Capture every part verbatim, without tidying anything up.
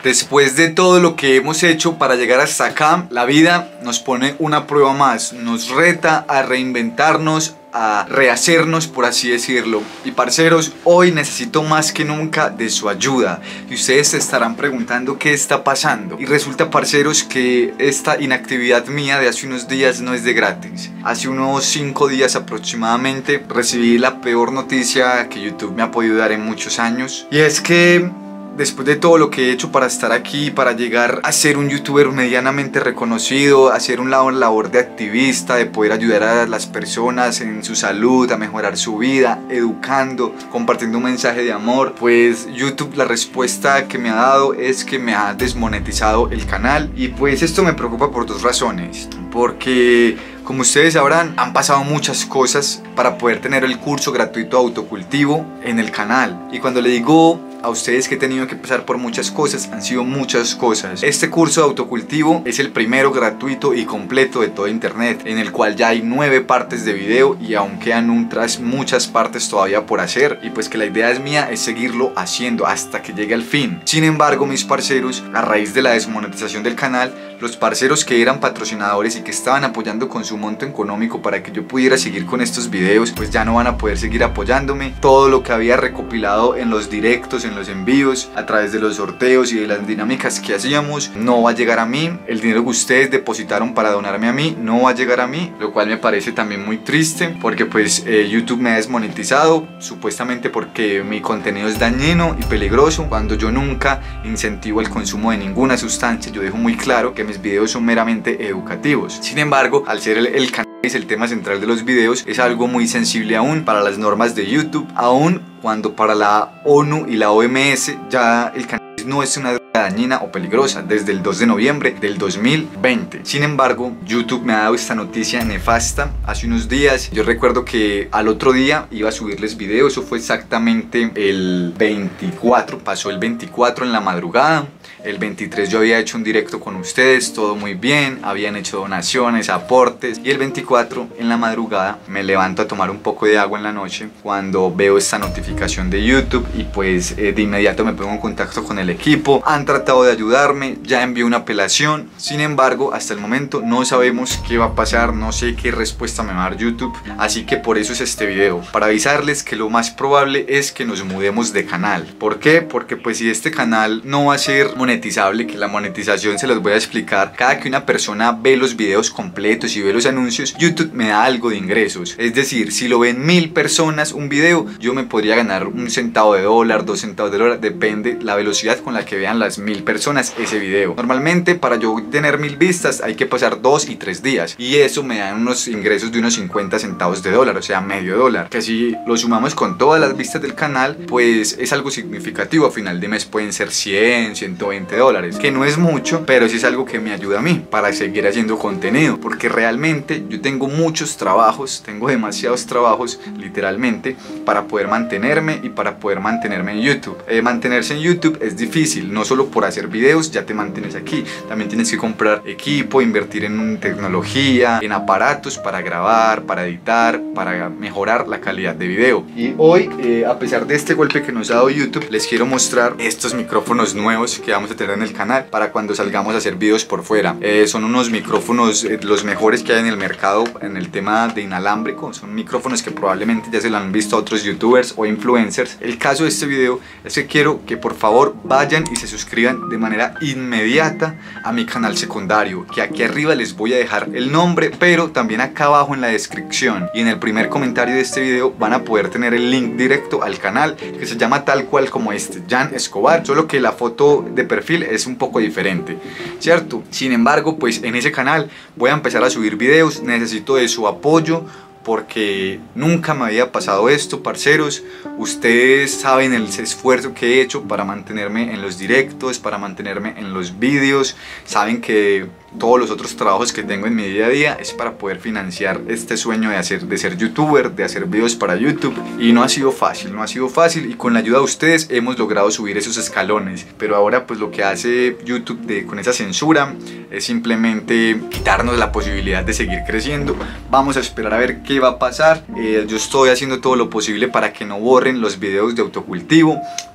Después de todo lo que hemos hecho para llegar hasta acá, la vida nos pone una prueba más, nos reta a reinventarnos, a rehacernos, por así decirlo. Y parceros, hoy necesito más que nunca de su ayuda. Y ustedes se estarán preguntando qué está pasando. Y resulta, parceros, que esta inactividad mía de hace unos días no es de gratis. Hace unos cinco días aproximadamente recibí la peor noticia que YouTube me ha podido dar en muchos años. Y es que después de todo lo que he hecho para estar aquí, para llegar a ser un youtuber medianamente reconocido, a hacer una labor de activista, de poder ayudar a las personas en su salud, a mejorar su vida, educando, compartiendo un mensaje de amor, pues YouTube, la respuesta que me ha dado es que me ha desmonetizado el canal. Y pues esto me preocupa por dos razones. Porque, como ustedes sabrán, han pasado muchas cosas para poder tener el curso gratuito de autocultivo en el canal. Y cuando le digo a ustedes que he tenido que pasar por muchas cosas, han sido muchas cosas. Este curso de autocultivo es el primero gratuito y completo de todo internet, en el cual ya hay nueve partes de video y aún quedan otras muchas partes todavía por hacer. Y pues que la idea es mía, es seguirlo haciendo hasta que llegue al fin. Sin embargo, mis parceros, a raíz de la desmonetización del canal, los parceros que eran patrocinadores y que estaban apoyando con su monto económico para que yo pudiera seguir con estos videos, pues ya no van a poder seguir apoyándome. Todo lo que había recopilado en los directos, en los envíos, a través de los sorteos y de las dinámicas que hacíamos, no va a llegar a mí. El dinero que ustedes depositaron para donarme a mí no va a llegar a mí, lo cual me parece también muy triste, porque pues eh, YouTube me ha desmonetizado, supuestamente porque mi contenido es dañino y peligroso, cuando yo nunca incentivo el consumo de ninguna sustancia. Yo dejo muy claro que mis videos son meramente educativos. Sin embargo, al ser el, el canal es el tema central de los videos, es algo muy sensible aún para las normas de YouTube, aún cuando para la ONU y la O M S ya el canal no es una droga dañina o peligrosa desde el dos de noviembre del dos mil veinte. Sin embargo, YouTube me ha dado esta noticia nefasta hace unos días. Yo recuerdo que al otro día iba a subirles videos, eso fue exactamente el veinticuatro, pasó el veinticuatro en la madrugada. El veintitrés yo había hecho un directo con ustedes, todo muy bien, habían hecho donaciones, aportes, y el veinticuatro en la madrugada me levanto a tomar un poco de agua en la noche cuando veo esta notificación de YouTube y pues eh, de inmediato me pongo en contacto con el equipo. Han tratado de ayudarme, ya envié una apelación, sin embargo hasta el momento no sabemos qué va a pasar, no sé qué respuesta me va a dar YouTube, así que por eso es este video, para avisarles que lo más probable es que nos mudemos de canal. ¿Por qué? Porque pues si este canal no va a ser monetizable, monetizable, que la monetización se los voy a explicar. Cada que una persona ve los videos completos y ve los anuncios, YouTube me da algo de ingresos. Es decir, si lo ven mil personas un video, yo me podría ganar un centavo de dólar, dos centavos de dólar, depende la velocidad con la que vean las mil personas ese video. Normalmente para yo tener mil vistas hay que pasar dos y tres días y eso me da unos ingresos de unos cincuenta centavos de dólar, o sea medio dólar, que si lo sumamos con todas las vistas del canal, pues es algo significativo. A final de mes pueden ser cien, ciento veinte dólares, que no es mucho, pero sí es algo que me ayuda a mí para seguir haciendo contenido, porque realmente yo tengo muchos trabajos, tengo demasiados trabajos literalmente para poder mantenerme y para poder mantenerme en YouTube. Eh, mantenerse en YouTube es difícil, no solo por hacer videos ya te mantienes aquí, también tienes que comprar equipo, invertir en tecnología, en aparatos para grabar, para editar, para mejorar la calidad de video. Y hoy, eh, a pesar de este golpe que nos ha dado YouTube, les quiero mostrar estos micrófonos nuevos que vamos a tener en el canal para cuando salgamos a hacer videos por fuera. Eh, son unos micrófonos eh, los mejores que hay en el mercado en el tema de inalámbrico. Son micrófonos que probablemente ya se lo han visto a otros youtubers o influencers. El caso de este video es que quiero que por favor vayan y se suscriban de manera inmediata a mi canal secundario, que aquí arriba les voy a dejar el nombre, pero también acá abajo en la descripción y en el primer comentario de este video van a poder tener el link directo al canal, que se llama tal cual como este, Jan Escobar, solo que la foto de perfil es un poco diferente, ¿cierto? Sin embargo, pues en ese canal voy a empezar a subir videos, necesito de su apoyo porque nunca me había pasado esto, parceros. Ustedes saben el esfuerzo que he hecho para mantenerme en los directos, para mantenerme en los vídeos, saben que todos los otros trabajos que tengo en mi día a día es para poder financiar este sueño de, hacer, de ser youtuber, de hacer videos para YouTube, y no ha sido fácil, no ha sido fácil, y con la ayuda de ustedes hemos logrado subir esos escalones. Pero ahora pues lo que hace YouTube de, con esa censura es simplemente quitarnos la posibilidad de seguir creciendo. Vamos a esperar a ver qué va a pasar. eh, yo estoy haciendo todo lo posible para que no borren los videos de autocultivo,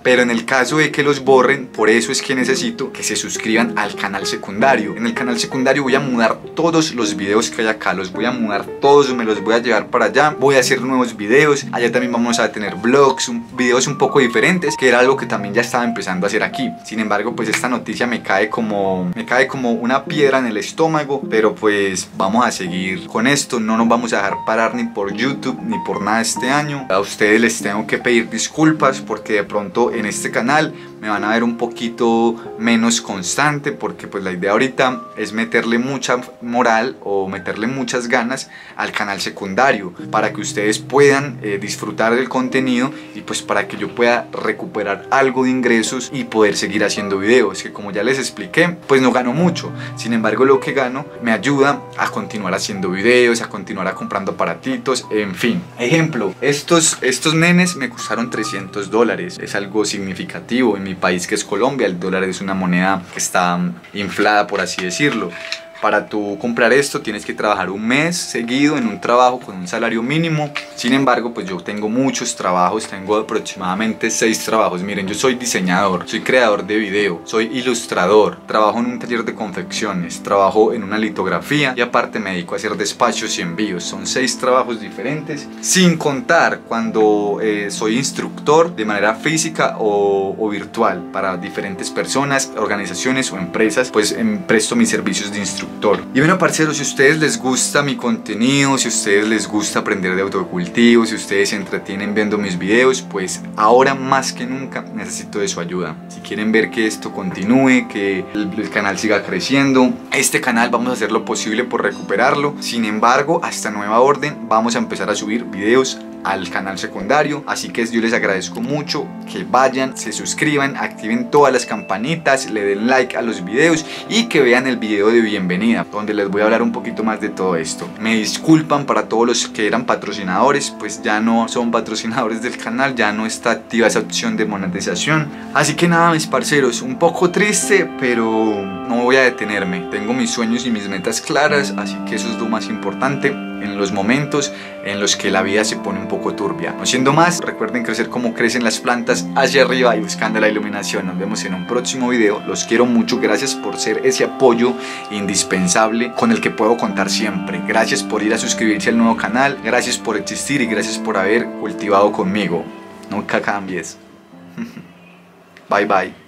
pero en el caso de que los borren, por eso es que necesito que se suscriban al canal secundario. En el canal secundario voy a mudar todos los videos que hay acá, los voy a mudar todos, me los voy a llevar para allá, voy a hacer nuevos videos, allá también vamos a tener vlogs, un, videos un poco diferentes, que era algo que también ya estaba empezando a hacer aquí. Sin embargo, pues esta noticia me cae como, me cae como una piedra en el estómago, pero pues vamos a seguir con esto, no nos vamos a dejar parar ni por YouTube ni por nada este año. A ustedes les tengo que pedir disculpas porque de pronto en este canal me van a ver un poquito menos constante, porque pues la idea ahorita es meterle mucha moral o meterle muchas ganas al canal secundario para que ustedes puedan eh, disfrutar del contenido y pues para que yo pueda recuperar algo de ingresos y poder seguir haciendo videos, que como ya les expliqué pues no gano mucho, sin embargo lo que gano me ayuda a continuar haciendo videos, a continuar a comprando aparatitos, en fin. Ejemplo, estos, estos nenes me costaron trescientos dólares, es algo significativo. En mi país, que es Colombia, el dólar es una moneda que está inflada, por así decirlo. Para tú comprar esto tienes que trabajar un mes seguido en un trabajo con un salario mínimo. Sin embargo, pues yo tengo muchos trabajos, tengo aproximadamente seis trabajos. Miren, yo soy diseñador, soy creador de video, soy ilustrador, trabajo en un taller de confecciones, trabajo en una litografía y aparte me dedico a hacer despachos y envíos. Son seis trabajos diferentes, sin contar cuando eh, soy instructor de manera física o, o virtual para diferentes personas, organizaciones o empresas. Pues em, presto mis servicios de instructor. Y bueno, parceros, si a ustedes les gusta mi contenido, si a ustedes les gusta aprender de autocultivo, si ustedes se entretienen viendo mis videos, pues ahora más que nunca necesito de su ayuda. Si quieren ver que esto continúe, que el, el canal siga creciendo, este canal vamos a hacer lo posible por recuperarlo. Sin embargo, hasta nueva orden vamos a empezar a subir videos al canal secundario, así que yo les agradezco mucho que vayan, se suscriban, activen todas las campanitas, le den like a los videos y que vean el video de bienvenida, donde les voy a hablar un poquito más de todo esto. Me disculpan para todos los que eran patrocinadores, pues ya no son patrocinadores del canal, ya no está activa esa opción de monetización, así que nada, mis parceros, un poco triste, pero no voy a detenerme, tengo mis sueños y mis metas claras, así que eso es lo más importante en los momentos en los que la vida se pone un poco turbia. No siendo más, recuerden crecer como crecen las plantas, hacia arriba y buscando la iluminación. Nos vemos en un próximo video. Los quiero mucho, gracias por ser ese apoyo indispensable con el que puedo contar siempre. Gracias por ir a suscribirse al nuevo canal, gracias por existir y gracias por haber cultivado conmigo. Nunca cambies. Bye bye.